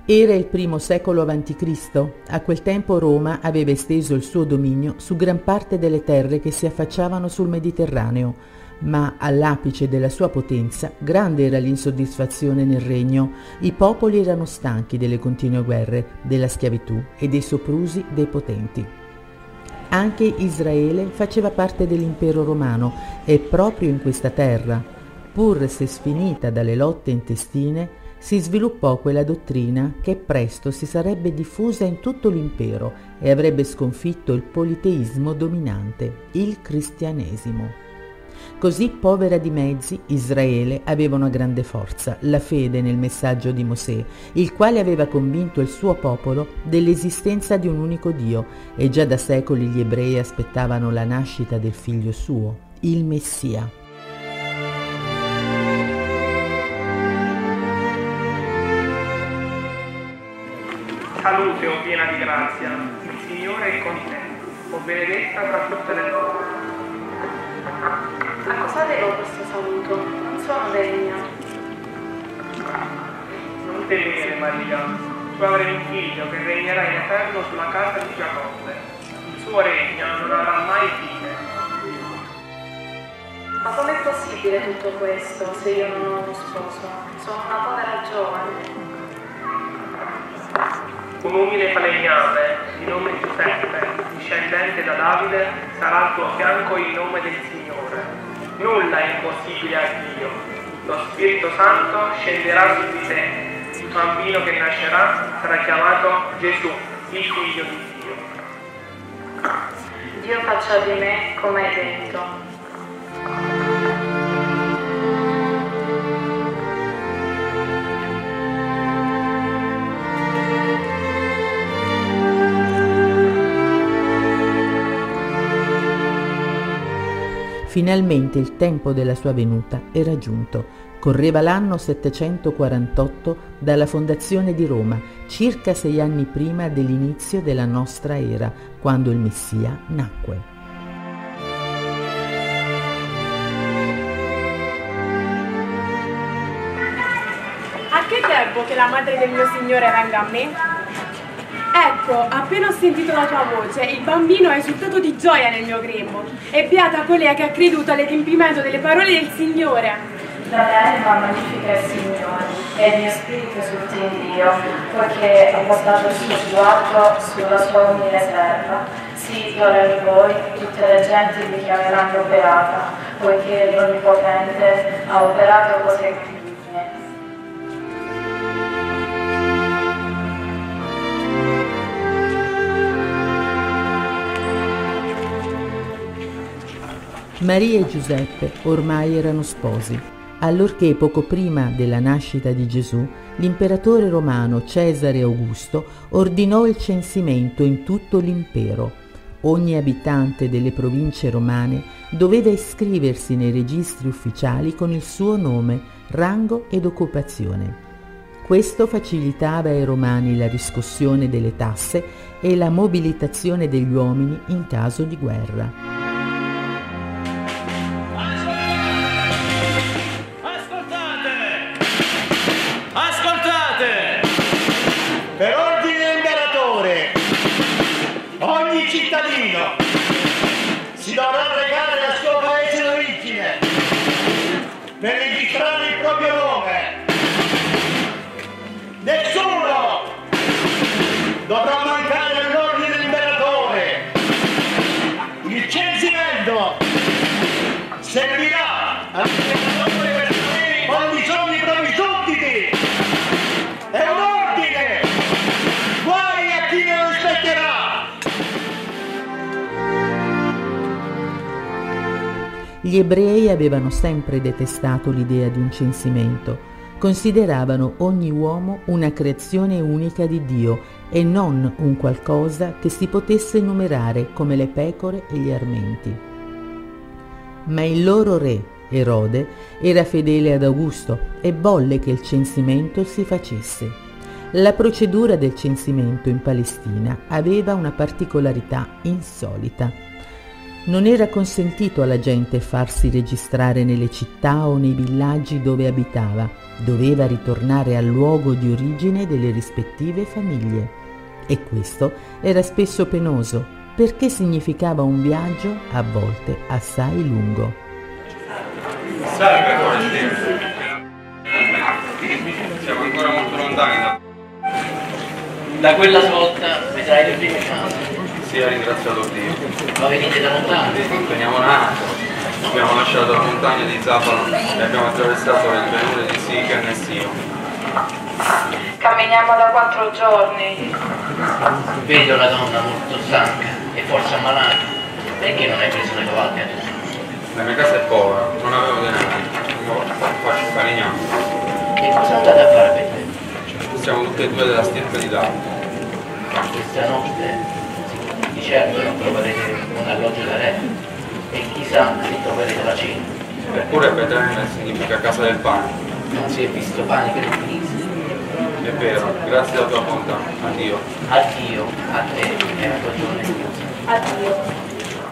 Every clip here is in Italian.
Era il primo secolo a.C. A quel tempo Roma aveva esteso il suo dominio su gran parte delle terre che si affacciavano sul Mediterraneo, ma all'apice della sua potenza grande era l'insoddisfazione nel regno. I popoli erano stanchi delle continue guerre, della schiavitù e dei soprusi dei potenti. Anche Israele faceva parte dell'impero romano e proprio in questa terra, pur se sfinita dalle lotte intestine, si sviluppò quella dottrina che presto si sarebbe diffusa in tutto l'impero e avrebbe sconfitto il politeismo dominante, il cristianesimo. Così povera di mezzi, Israele aveva una grande forza, la fede nel messaggio di Mosè, il quale aveva convinto il suo popolo dell'esistenza di un unico Dio, e già da secoli gli ebrei aspettavano la nascita del figlio suo, il Messia. Salute, o piena di grazia, il Signore è con te, o benedetta tra tutte le donne. Accosatevo questo saluto, non sono degna. Non temere, Maria, tu avrai un figlio che regnerà in eterno sulla casa di Giacobbe. Il suo regno non avrà mai fine. Ma com'è possibile tutto questo se io non ho uno sposo? Sono una povera giovane. Un umile falegname di nome Giuseppe, discendente da Davide, sarà al tuo fianco in nome del Signore. Nulla è impossibile a Dio. Lo Spirito Santo scenderà su di te. Il bambino che nascerà sarà chiamato Gesù, il figlio di Dio. Dio faccia di me come hai detto. Finalmente il tempo della sua venuta era giunto. Correva l'anno 748 dalla fondazione di Roma, circa 6 anni prima dell'inizio della nostra era, quando il Messia nacque. A che tempo che la madre del mio Signore venga a me? Ecco, appena ho sentito la tua voce, il bambino ha esultato di gioia nel mio grembo. E beata colei che ha creduto all'adempimento delle parole del Signore. La mia anima magnifica il Signore, e il mio spirito esulta in Dio, poiché ha portato il suo sguardo sulla sua umile serva. Sì, d'ora in poi tutte le genti mi chiameranno beata, poiché l'Onnipotente ha operato cose incredibili. Maria e Giuseppe ormai erano sposi, allorché poco prima della nascita di Gesù l'imperatore romano Cesare Augusto ordinò il censimento in tutto l'impero. Ogni abitante delle province romane doveva iscriversi nei registri ufficiali con il suo nome, rango ed occupazione. Questo facilitava ai romani la riscossione delle tasse e la mobilitazione degli uomini in caso di guerra. Per ordine dell'imperatore, ogni cittadino si dovrà recare al suo paese d'origine per registrare il proprio nome. Nessuno dovrà mancare all'ordine dell'imperatore. Il censimento servirà all'imperatore per sapere quali sono i propri sudditi. È un ordine! Guai a chi ne rispetterà! Gli ebrei avevano sempre detestato l'idea di un censimento. Consideravano ogni uomo una creazione unica di Dio e non un qualcosa che si potesse numerare come le pecore e gli armenti. Ma il loro re, Erode, era fedele ad Augusto e volle che il censimento si facesse. La procedura del censimento in Palestina aveva una particolarità insolita. Non era consentito alla gente farsi registrare nelle città o nei villaggi dove abitava, doveva ritornare al luogo di origine delle rispettive famiglie. E questo era spesso penoso, perché significava un viaggio a volte assai lungo. Siamo ancora molto lontani da quella svolta vedrai le prime case. Sì, ha ringraziato Dio. Ma venite da lontano? Veniamo da Nato, abbiamo lasciato la montagna di Zafalo e abbiamo attraversato le pianure di Sichen e Sio. Camminiamo da 4 giorni. Vedo la donna molto stanca e forse ammalata. Perché non hai preso le cavalche? La mia casa è povera, non avevo denari, faccio il falegname. E cosa andate a fare per te? Siamo tutte e due della stirpe di Davide. Questa notte di certo non troverete un alloggio da re e chissà se troverete la cena. Eppure Betlemme significa casa del pane. Non si è visto pane per infiniti. È vero, grazie alla tua bontà. Addio. Addio a te e alla tua giovane sposa. Addio.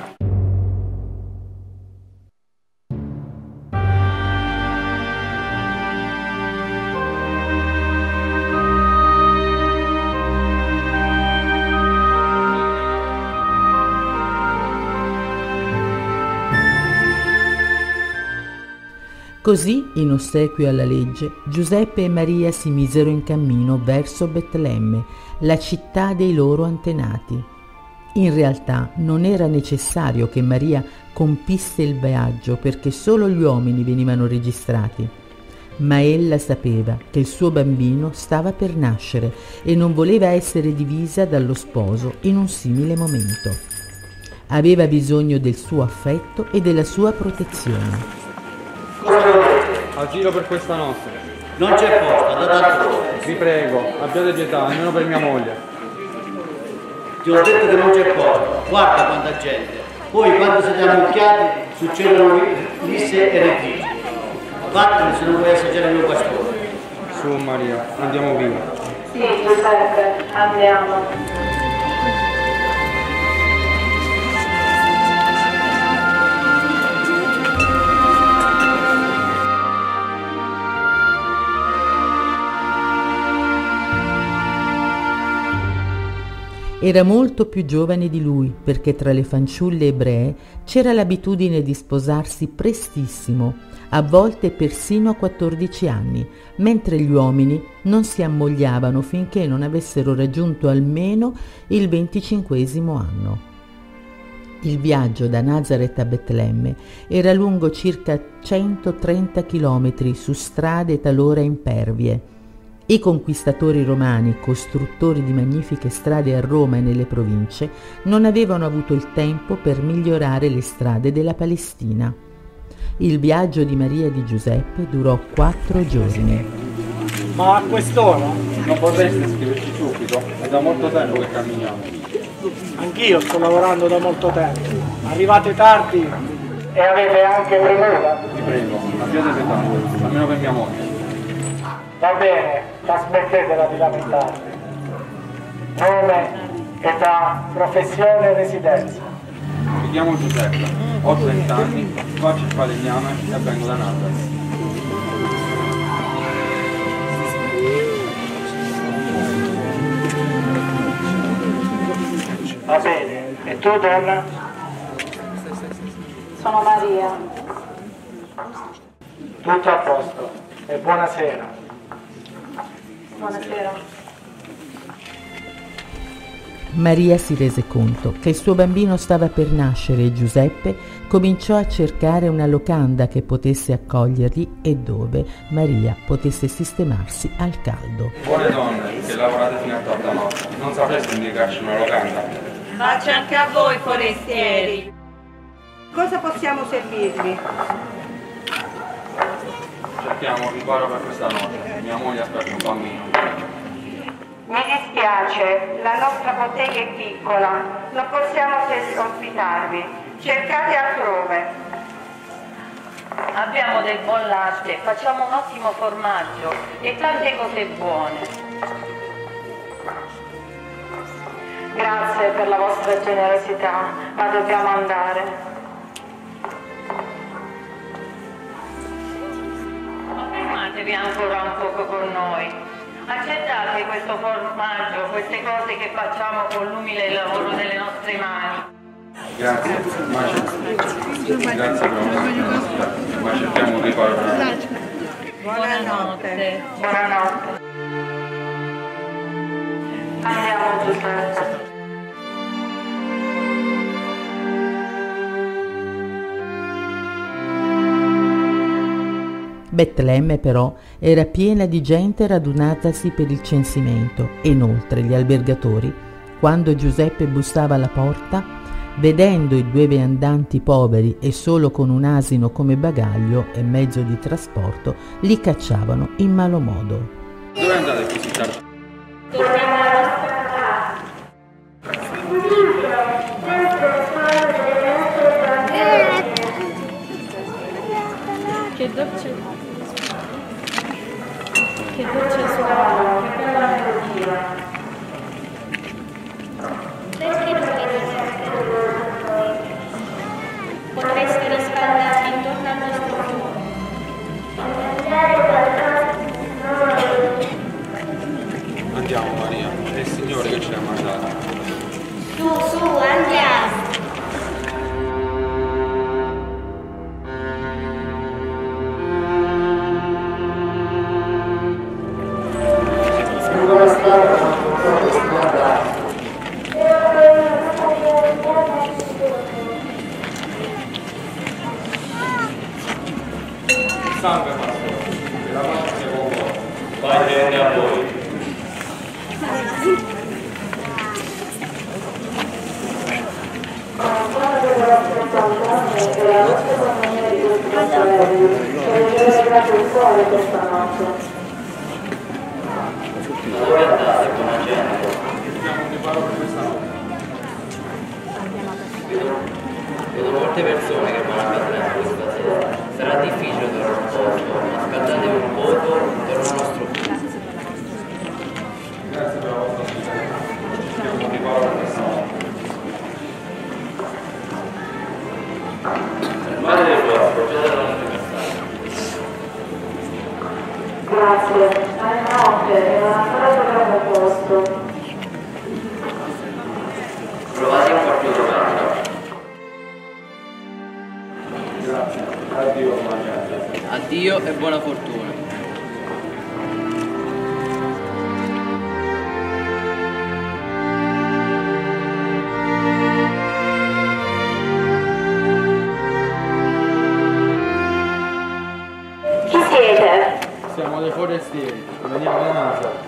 Così, in ossequio alla legge, Giuseppe e Maria si misero in cammino verso Betlemme, la città dei loro antenati. In realtà non era necessario che Maria compisse il viaggio perché solo gli uomini venivano registrati, ma ella sapeva che il suo bambino stava per nascere e non voleva essere divisa dallo sposo in un simile momento. Aveva bisogno del suo affetto e della sua protezione. Asilo per questa notte. Non c'è posto, andate altrove. Vi prego, abbiate pietà, almeno per mia moglie. Ti ho detto che non c'è posto, guarda quanta gente. Poi quando siete ammucchiati succedono lisse e retiggi. Vattene se non vuoi assaggiare il mio pastore. Su Maria, andiamo via. Sì, Giuseppe, andiamo. Era molto più giovane di lui perché tra le fanciulle ebree c'era l'abitudine di sposarsi prestissimo, a volte persino a 14 anni, mentre gli uomini non si ammogliavano finché non avessero raggiunto almeno il 25° anno. Il viaggio da Nazareth a Betlemme era lungo circa 130 chilometri su strade talora impervie. I conquistatori romani, costruttori di magnifiche strade a Roma e nelle province, non avevano avuto il tempo per migliorare le strade della Palestina. Il viaggio di Maria e di Giuseppe durò 4 giorni. Ma a quest'ora? Non potreste scriverci subito? È da molto tempo che camminiamo. Anch'io sto lavorando da molto tempo. Arrivate tardi e avete anche premura. Vi prego, abbiate pietà, almeno per mia moglie. Va bene, ma smettetela di lamentarvi. Nome, età, professione e residenza. Mi chiamo Giuseppe, ho 30 anni, faccio il falegname e vengo da Nazareth. Va bene, e tu donna? Sono Maria. Tutto a posto e buonasera. Buonasera. Maria si rese conto che il suo bambino stava per nascere e Giuseppe cominciò a cercare una locanda che potesse accoglierli e dove Maria potesse sistemarsi al caldo. Buone donne, che lavorate fino a tarda notte, non sapreste indicarci una locanda? Pace anche a voi, forestieri. Cosa possiamo servirvi? Cerchiamo riparo per questa notte, mia moglie aspetta un bambino. Mi dispiace, la nostra bottega è piccola, non possiamo ospitarvi. Cercate altrove. Abbiamo del buon latte, facciamo un ottimo formaggio e tante cose buone. Grazie per la vostra generosità, ma dobbiamo andare. rimanetevi ancora un poco con noi. Accettate questo formaggio, queste cose che facciamo con l'umile lavoro delle nostre mani. Grazie, grazie ma cerchiamo di fare. Buonanotte. Buonanotte. Andiamo Giuseppe. Betlemme però era piena di gente radunatasi per il censimento e inoltre gli albergatori, quando Giuseppe bussava alla porta, vedendo i due viandanti poveri e solo con un asino come bagaglio e mezzo di trasporto, li cacciavano in malo modo. Dove andate così tardi? Torniamo alla nostra casa. Che dolce. Che dolce suono, che bella melodia. Perché non venite con noi? Potreste riscaldarvi intorno al nostro fuoco. Andiamo Maria, è il Signore che ci ha mandato. Su, andiamo. Salve pastore, che la pace sia con voi. Pace a voi. Dove andate, buona gente? Abbiamo un riparo per questa notte. Vedo molte persone che vanno a Betlemme questa sera. Sarà difficile trovare un posto, ma scaldatevi un poco intorno al nostro fuoco. Grazie per la vostra ospitalità. Abbiamo un riparo per questa notte. Fermate le cose, appoggiate la nostra casa. Grazie, è notte e non ancora troviamo posto. Provate un quarto d'ora. Grazie. Addio buona gente. Addio e buona fortuna. Chi siete? Siamo dei forestieri, veniamo da Nazareth.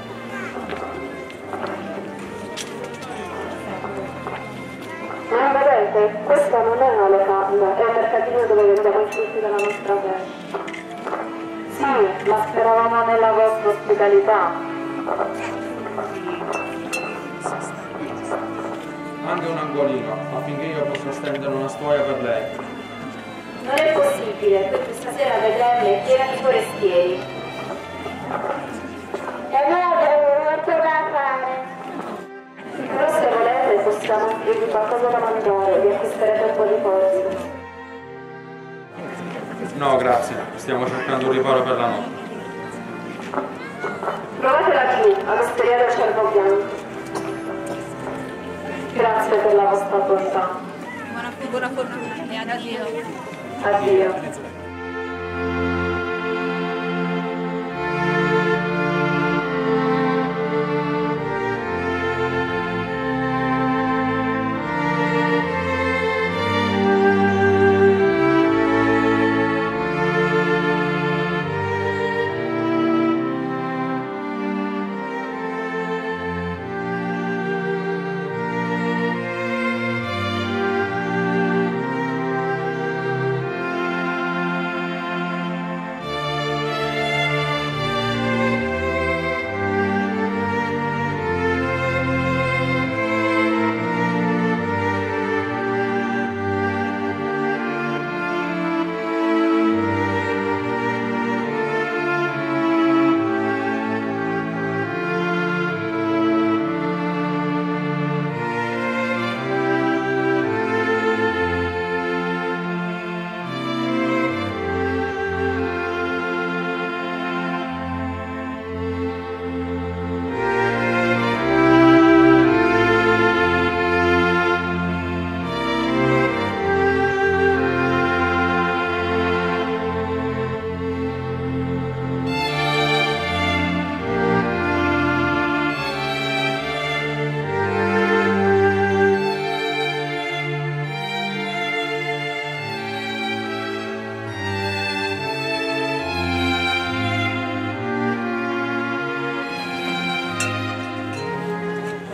Non vedete? Questa non è una locanda, è un mercatino dove vendiamo i frutti della nostra terra. Sì, ma speravamo nella vostra ospitalità. Anche un angolino, affinché io possa stendere una storia per lei. Non è possibile, per questa sera Betlemme è piena di forestieri. E allora abbiamo molto da fare. Però se volete possiamo offrirvi qualcosa da mangiare, vi acquisterete un po' di forza. No, grazie, stiamo cercando un riparo per la notte. Provate laggiù, all'osteria del Cervo Bianco. Grazie per la vostra bontà. Buona fortuna e addio. Addio.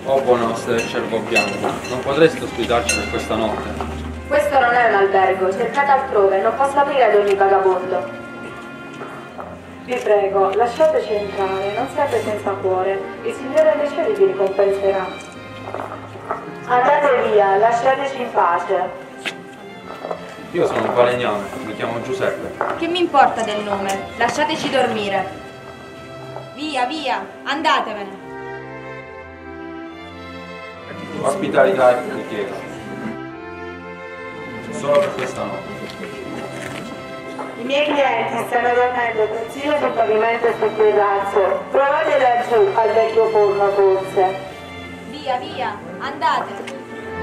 Oh buona nostra del cervo bianco, non potreste ospitarci per questa notte? Questo non è un albergo, cercate altrove, non posso aprire ad ogni vagabondo. Vi prego, lasciateci entrare, non siate senza cuore, il Signore dei cieli vi ricompenserà. Andate via, lasciateci in pace. Io sono un falegname, mi chiamo Giuseppe. Che mi importa del nome? Lasciateci dormire. Via, via, andatevene. Ospitalità e richiesta. Solo per questa notte. I miei clienti stanno dormendo consiglio sul pavimento e sul piedazzo. Provate laggiù al vecchio forno forse. Via, via, andate.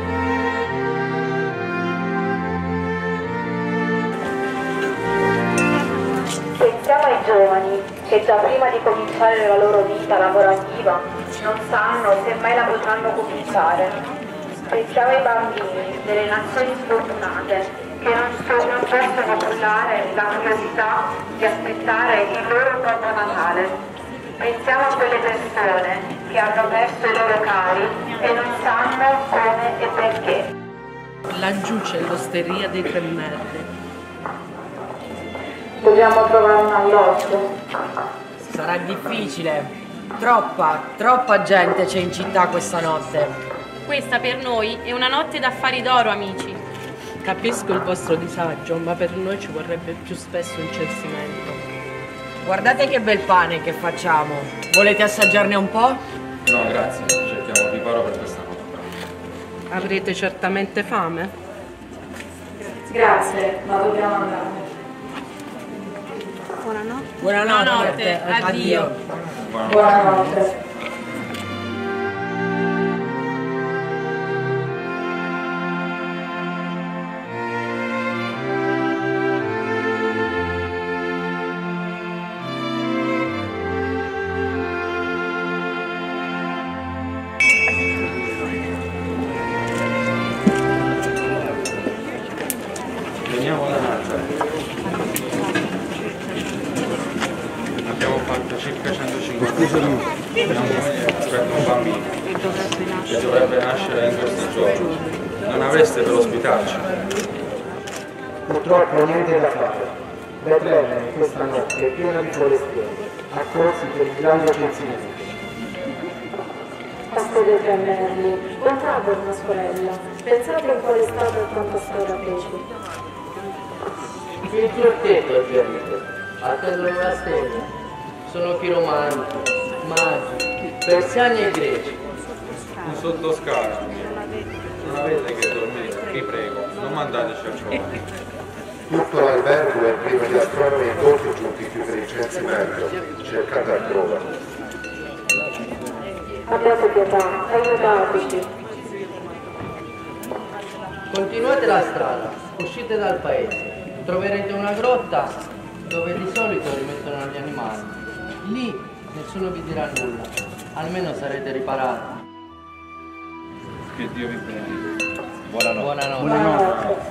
Pensiamo ai giovani che già prima di cominciare la loro vita lavorativa non sanno se mai la potranno cominciare. Pensiamo ai bambini delle nazioni sfortunate che non possono cullare la curiosità di aspettare il loro Babbo Natale. Pensiamo a quelle persone che hanno perso i loro cari e non sanno come e perché. Laggiù c'è l'osteria dei Tre Merli. Dobbiamo trovare un alloggio. Sarà difficile. Troppa gente c'è in città questa notte. Questa per noi è una notte d'affari d'oro, amici. Capisco il vostro disagio, ma per noi ci vorrebbe più spesso un censimento. Guardate che bel pane che facciamo. Volete assaggiarne un po'? No, grazie, cerchiamo riparo per questa notte. Avrete certamente fame? Grazie, ma dobbiamo andare. Buonanotte. Buonanotte. Addio. Buonanotte. Veniamo da Nazareth. Abbiamo fatto circa 150 minuti. Mia moglie aspetta un bambino che dovrebbe nascere in questi giorni. Non avreste per ospitarci? Purtroppo niente da fare. Betlemme questa notte è piena di forestieri, accorsi per il grande censimento. Pastor dei Tre Merli, non per una sorella. Pensate in quale stato è tanta storia feci. Il quartetto gente, attendono la stella. Sono chiromanti, magi, persiani e greci. Un sottoscala, non avete che dormire, vi prego, non mandateci a trovare. Tutto l'albergo è pieno di astronomi e doti giunti qui per il censimento. Cercate altrove. Abbiate pietà, aiutateci. Continuate la strada, uscite dal paese. Troverete una grotta dove di solito rimettono gli animali. Lì nessuno vi dirà nulla, almeno sarete riparati. Che Dio vi benedica. Buonanotte. Buonanotte.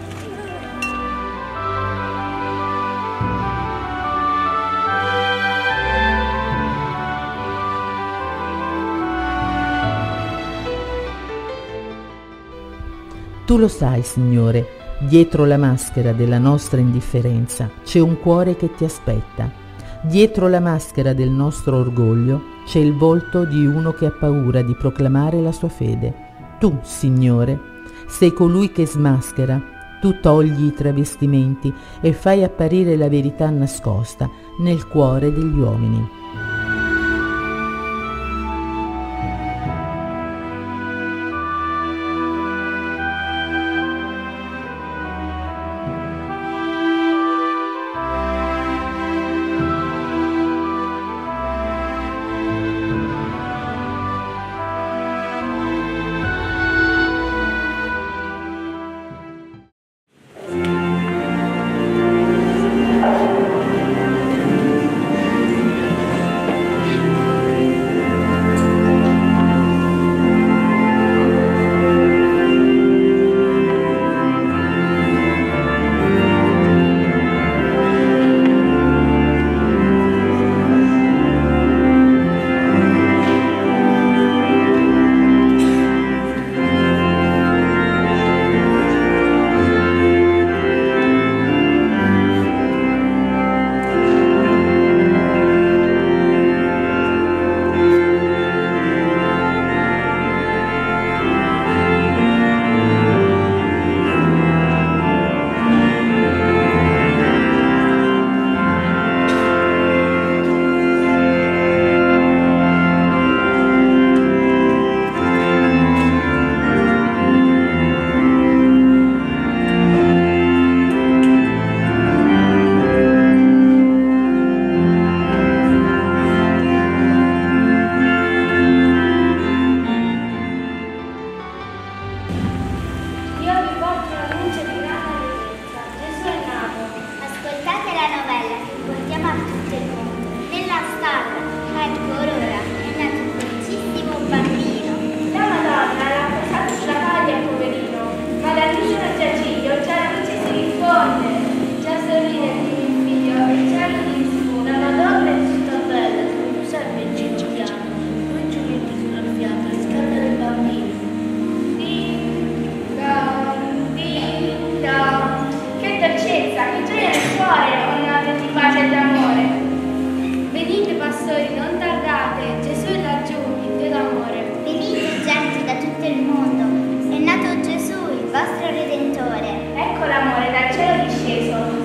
Tu lo sai, Signore, dietro la maschera della nostra indifferenza c'è un cuore che ti aspetta. Dietro la maschera del nostro orgoglio c'è il volto di uno che ha paura di proclamare la sua fede. Tu, Signore, sei colui che smaschera. Tu togli i travestimenti e fai apparire la verità nascosta nel cuore degli uomini.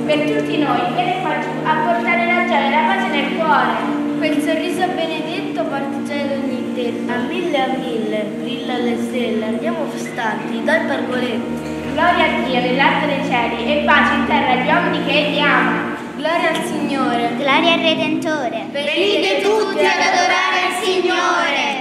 per tutti noi, viene qua giù a portare la gioia e la pace nel cuore. Quel sorriso benedetto porta gioia ad ogni testa. A mille, brilla le stelle, andiamo festanti, dai pargoletti. Gloria a Dio nell'alto dei cieli e pace in terra agli uomini che Egli ama. Gloria al Signore. Gloria al Redentore. Venite tutti ad adorare il Signore.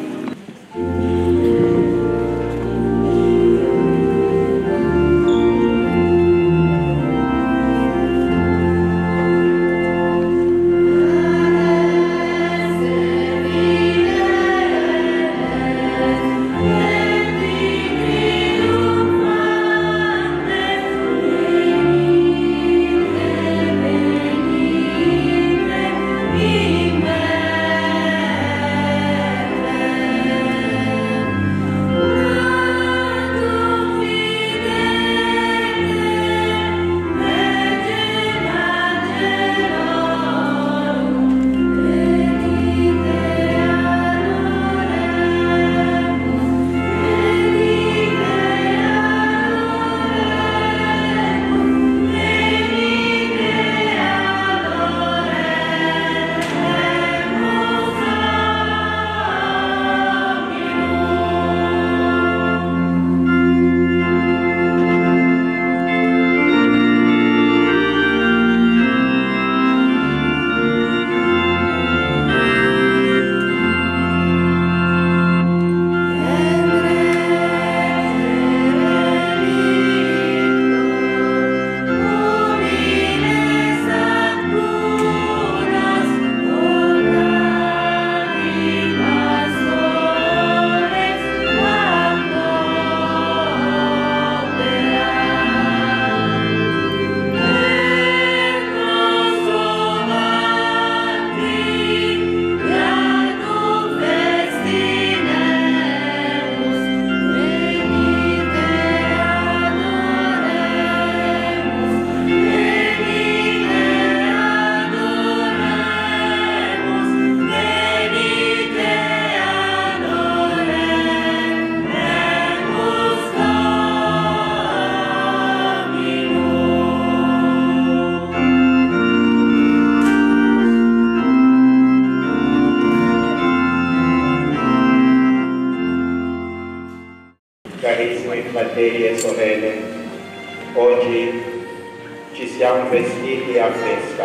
Carissimi fratelli e sorelle, oggi ci siamo vestiti a festa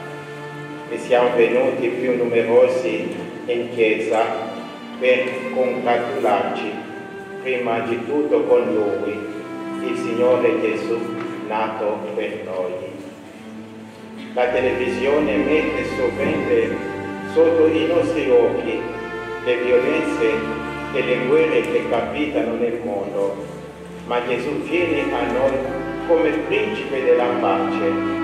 e siamo venuti più numerosi in chiesa per congratularci prima di tutto con Lui, il Signore Gesù, nato per noi. La televisione mette sovente sotto i nostri occhi le violenze e le guerre che capitano nel mondo, ma Gesù viene a noi come principe della pace